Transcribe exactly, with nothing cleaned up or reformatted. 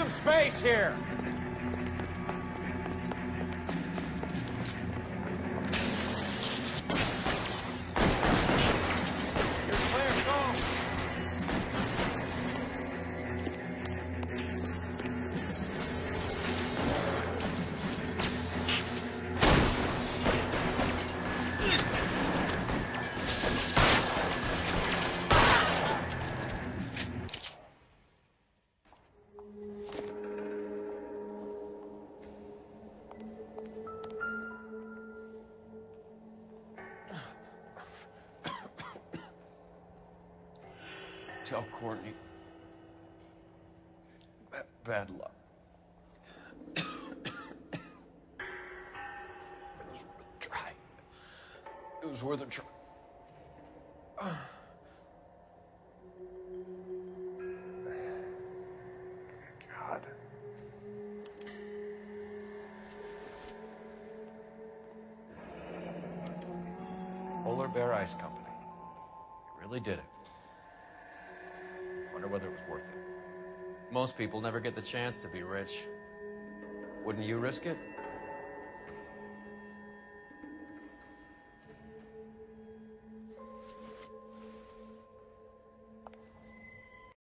some space here. You're clear, go. Tell Courtney. Bad, bad luck. It was worth a try. It was worth a try. God. Polar Bear Ice Company. You really did it. Wonder whether it was worth it. Most people never get the chance to be rich. Wouldn't you risk it?